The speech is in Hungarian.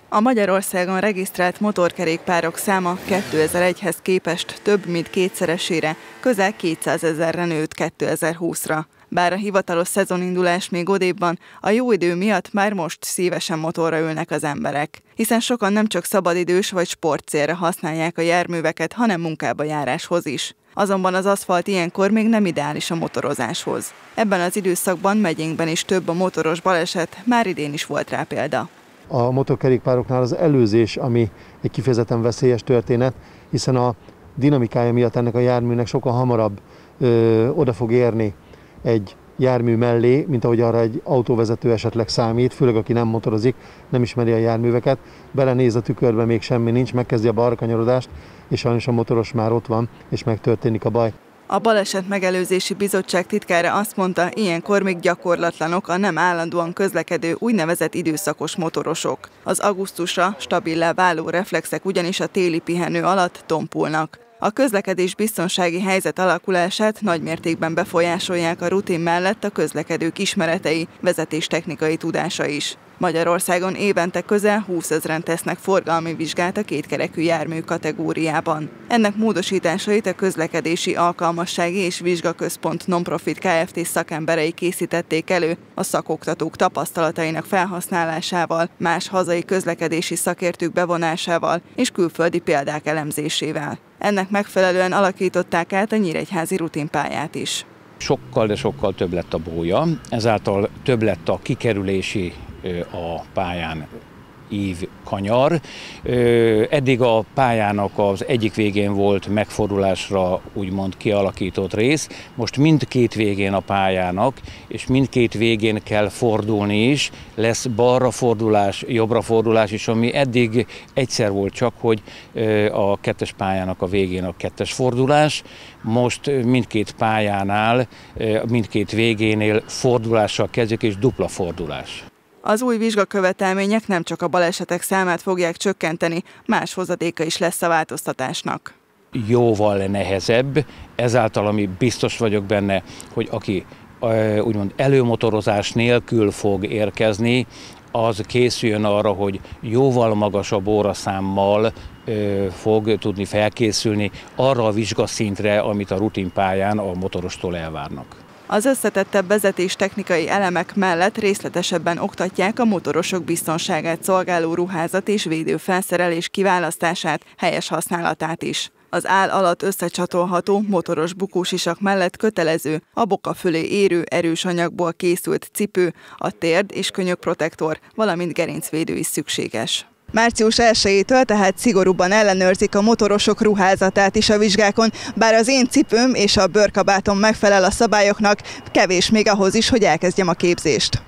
A Magyarországon regisztrált motorkerékpárok száma 2001-hez képest több mint kétszeresére, közel 200 000-re nőtt 2020-ra. Bár a hivatalos szezonindulás még odébb van, a jó idő miatt már most szívesen motorra ülnek az emberek. Hiszen sokan nem csak szabadidős vagy sportcélra használják a járműveket, hanem munkába járáshoz is. Azonban az aszfalt ilyenkor még nem ideális a motorozáshoz. Ebben az időszakban megyénkben is több a motoros baleset, már idén is volt rá példa. A motorkerékpároknál az előzés, ami egy kifejezetten veszélyes történet, hiszen a dinamikája miatt ennek a járműnek sokkal hamarabb oda fog érni egy jármű mellé, mint ahogy arra egy autóvezető esetleg számít, főleg aki nem motorozik, nem ismeri a járműveket, belenéz a tükörbe, még semmi nincs, megkezdi a balrakanyarodást, és sajnos a motoros már ott van, és megtörténik a baj. A Baleset Megelőzési Bizottság titkára azt mondta, ilyenkor még gyakorlatlanok a nem állandóan közlekedő úgynevezett időszakos motorosok. Az augusztusra stabillá váló reflexek ugyanis a téli pihenő alatt tompulnak. A közlekedés biztonsági helyzet alakulását nagymértékben befolyásolják a rutin mellett a közlekedők ismeretei, vezetéstechnikai tudása is. Magyarországon évente közel 20 000-en tesznek forgalmi vizsgát a kétkerekű jármű kategóriában. Ennek módosításait a Közlekedési Alkalmassági és Vizsgaközpont Nonprofit Kft. Szakemberei készítették elő a szakoktatók tapasztalatainak felhasználásával, más hazai közlekedési szakértők bevonásával és külföldi példák elemzésével. Ennek megfelelően alakították át a nyíregyházi rutinpályát is. Sokkal, de sokkal több lett a bója, ezáltal több lett a kikerülési a pályán ívkanyar. Eddig a pályának az egyik végén volt megfordulásra úgymond kialakított rész, most mindkét végén a pályának, és mindkét végén kell fordulni is, lesz balra fordulás, jobbra fordulás is, ami eddig egyszer volt csak, hogy a kettes pályának a végén a kettes fordulás, most mindkét pályánál, mindkét végénél fordulással kezdjük, és dupla fordulás. Az új vizsgakövetelmények nem csak a balesetek számát fogják csökkenteni, más hozadéka is lesz a változtatásnak. Jóval nehezebb, ezáltal ami biztos vagyok benne, hogy aki úgymond előmotorozás nélkül fog érkezni, az készüljön arra, hogy jóval magasabb óraszámmal fog tudni felkészülni arra a vizsgaszintre, amit a rutinpályán a motorostól elvárnak. Az összetettebb vezetéstechnikai elemek mellett részletesebben oktatják a motorosok biztonságát szolgáló ruházat és védőfelszerelés kiválasztását, helyes használatát is. Az áll alatt összecsatolható motoros bukósisak mellett kötelező a boka fölé érő erős anyagból készült cipő, a térd- és könyökprotektor, valamint gerincvédő is szükséges. Március 1-től tehát szigorúbban ellenőrzik a motorosok ruházatát is a vizsgákon, bár az én cipőm és a bőrkabátom megfelel a szabályoknak, kevés még ahhoz is, hogy elkezdjem a képzést.